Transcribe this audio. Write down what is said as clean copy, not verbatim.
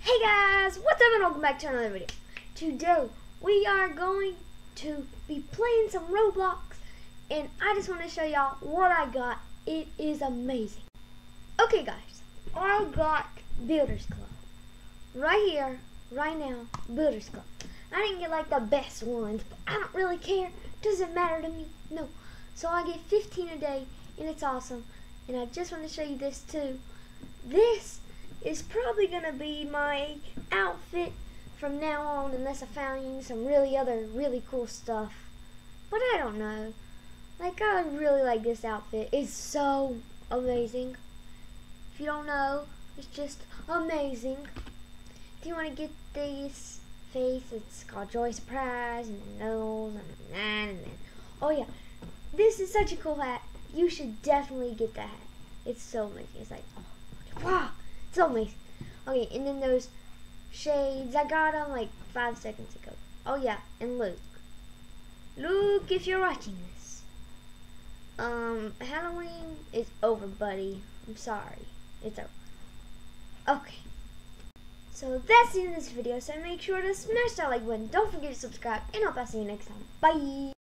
Hey guys, what's up and welcome back to another video. Today we are going to be playing some Roblox and I just want to show y'all what I got. It is amazing. Okay guys, I got Builders Club. Right here, right now, Builders Club. I didn't get like the best ones, but I don't really care. Doesn't matter to me, no. So I get 15 a day and it's awesome. And I just want to show you this too. This is probably gonna be my outfit from now on unless I found some really cool stuff. But I don't know. Like, I really like this outfit. It's so amazing. If you don't know, it's just amazing. If you want to get this face, it's called Joy Surprise, and the nose, and then, oh yeah, this is such a cool hat. You should definitely get that hat. It's so amazing. It's like, oh, wow. So amazing. Okay, and then those shades, I got them like 5 seconds ago. Oh yeah, and Luke. Luke, if you're watching this. Halloween is over, buddy. I'm sorry. It's over. Okay. So that's the end of this video, so make sure to smash that like button. Don't forget to subscribe, and I'll see you next time. Bye!